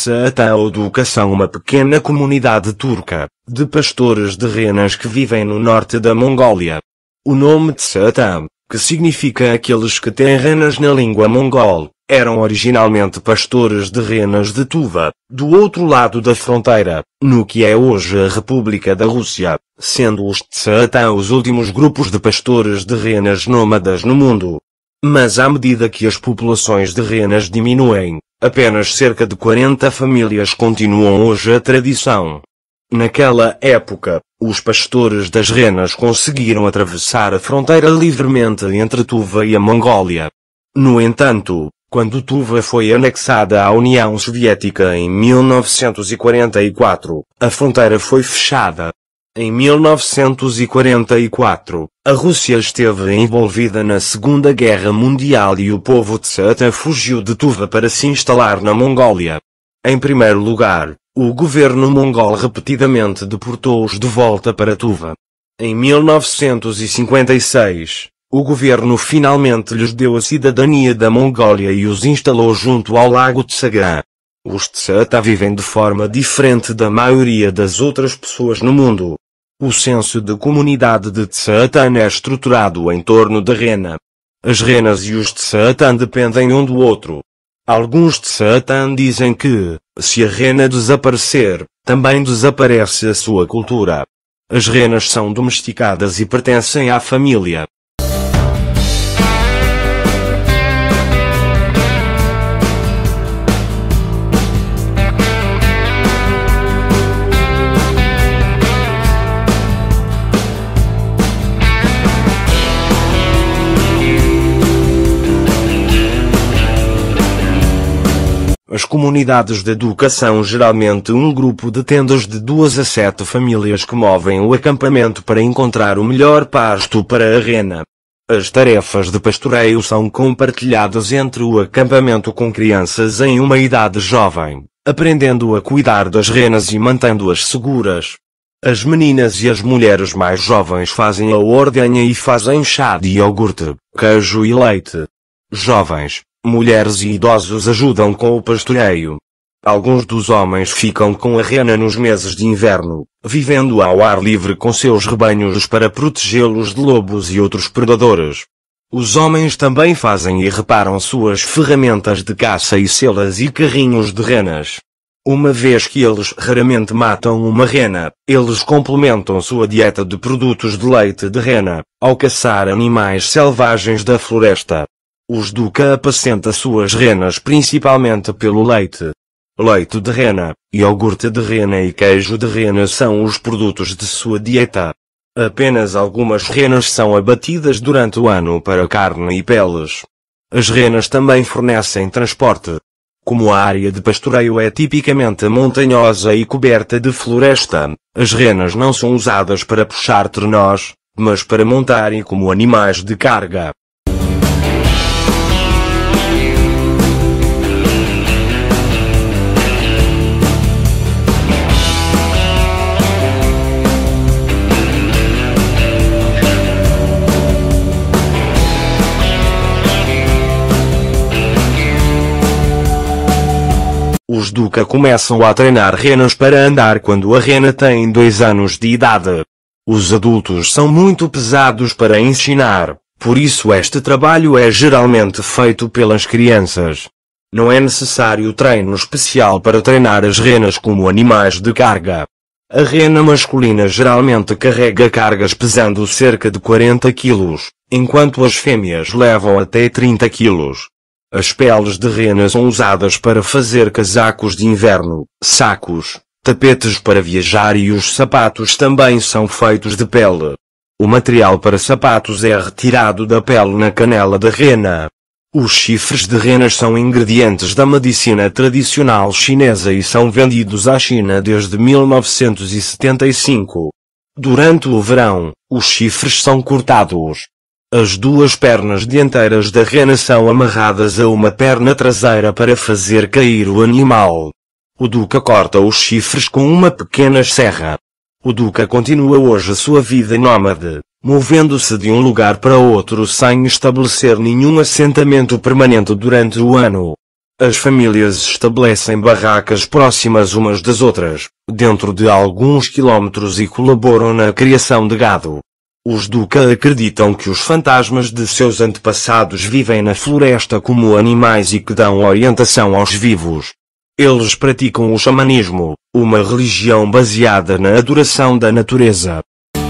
Tsaatan ou Duka são uma pequena comunidade turca, de pastores de renas que vivem no norte da Mongólia. O nome Tsaatan, que significa aqueles que têm renas na língua mongol, eram originalmente pastores de renas de Tuva, do outro lado da fronteira, no que é hoje a República da Rússia, sendo os Tsaatan os últimos grupos de pastores de renas nômadas no mundo. Mas à medida que as populações de renas diminuem, apenas cerca de 40 famílias continuam hoje a tradição. Naquela época, os pastores das renas conseguiram atravessar a fronteira livremente entre Tuva e a Mongólia. No entanto, quando Tuva foi anexada à União Soviética em 1944, a fronteira foi fechada. Em 1944, a Rússia esteve envolvida na Segunda Guerra Mundial e o povo Tsaatan fugiu de Tuva para se instalar na Mongólia. Em primeiro lugar, o governo mongol repetidamente deportou-os de volta para Tuva. Em 1956, o governo finalmente lhes deu a cidadania da Mongólia e os instalou junto ao lago Tsagaan. Os Tsaatan vivem de forma diferente da maioria das outras pessoas no mundo. O senso de comunidade de Tsaatan é estruturado em torno da rena. As renas e os Tsaatan dependem um do outro. Alguns Tsaatan dizem que, se a rena desaparecer, também desaparece a sua cultura. As renas são domesticadas e pertencem à família. As comunidades de Duka são geralmente um grupo de tendas de 2 a 7 famílias que movem o acampamento para encontrar o melhor pasto para a rena. As tarefas de pastoreio são compartilhadas entre o acampamento com crianças em uma idade jovem, aprendendo a cuidar das renas e mantendo-as seguras. As meninas e as mulheres mais jovens fazem a ordenha e fazem chá de iogurte, queijo e leite. Jovens, mulheres e idosos ajudam com o pastoreio. Alguns dos homens ficam com a rena nos meses de inverno, vivendo ao ar livre com seus rebanhos para protegê-los de lobos e outros predadores. Os homens também fazem e reparam suas ferramentas de caça e celas e carrinhos de renas. Uma vez que eles raramente matam uma rena, eles complementam sua dieta de produtos de leite de rena, ao caçar animais selvagens da floresta. Os Duka apacentam suas renas principalmente pelo leite. Leite de rena, iogurte de rena e queijo de rena são os produtos de sua dieta. Apenas algumas renas são abatidas durante o ano para carne e peles. As renas também fornecem transporte. Como a área de pastoreio é tipicamente montanhosa e coberta de floresta, as renas não são usadas para puxar trenós, mas para montarem como animais de carga. Os Duka começam a treinar renas para andar quando a rena tem 2 anos de idade. Os adultos são muito pesados para ensinar, por isso este trabalho é geralmente feito pelas crianças. Não é necessário treino especial para treinar as renas como animais de carga. A rena masculina geralmente carrega cargas pesando cerca de 40 kg, enquanto as fêmeas levam até 30 kg. As peles de rena são usadas para fazer casacos de inverno, sacos, tapetes para viajar e os sapatos também são feitos de pele. O material para sapatos é retirado da pele na canela da rena. Os chifres de renas são ingredientes da medicina tradicional chinesa e são vendidos à China desde 1975. Durante o verão, os chifres são cortados. As 2 pernas dianteiras da rena são amarradas a uma perna traseira para fazer cair o animal. O Duka corta os chifres com uma pequena serra. O Duka continua hoje a sua vida nômade, movendo-se de um lugar para outro sem estabelecer nenhum assentamento permanente durante o ano. As famílias estabelecem barracas próximas umas das outras, dentro de alguns quilómetros e colaboram na criação de gado. Os Duka acreditam que os fantasmas de seus antepassados vivem na floresta como animais e que dão orientação aos vivos. Eles praticam o xamanismo, uma religião baseada na adoração da natureza.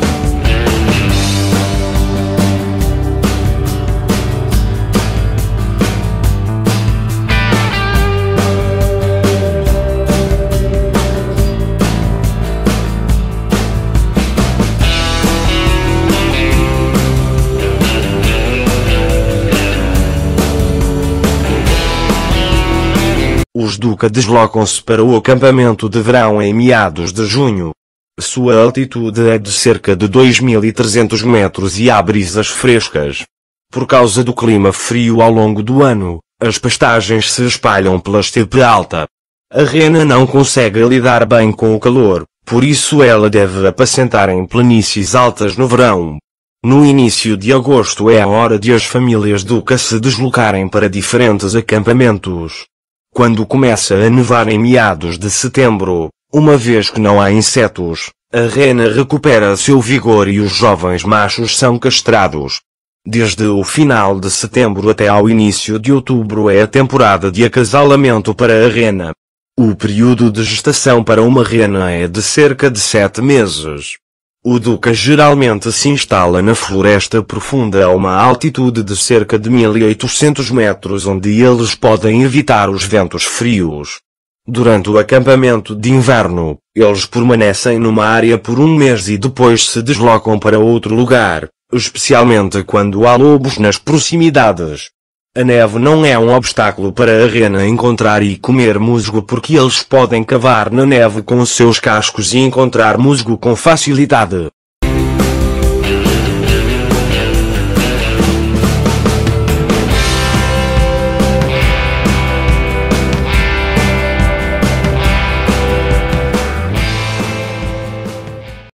Os Duka deslocam-se para o acampamento de verão em meados de junho. Sua altitude é de cerca de 2.300 metros e há brisas frescas. Por causa do clima frio ao longo do ano, as pastagens se espalham pela estepe alta. A rena não consegue lidar bem com o calor, por isso ela deve apacentar em planícies altas no verão. No início de agosto é a hora de as famílias Duka se deslocarem para diferentes acampamentos. Quando começa a nevar em meados de setembro, uma vez que não há insetos, a rena recupera seu vigor e os jovens machos são castrados. Desde o final de setembro até ao início de outubro é a temporada de acasalamento para a rena. O período de gestação para uma rena é de cerca de 7 meses. O Duka geralmente se instala na floresta profunda a uma altitude de cerca de 1.800 metros onde eles podem evitar os ventos frios. Durante o acampamento de inverno, eles permanecem numa área por um mês e depois se deslocam para outro lugar, especialmente quando há lobos nas proximidades. A neve não é um obstáculo para a rena encontrar e comer musgo porque eles podem cavar na neve com seus cascos e encontrar musgo com facilidade.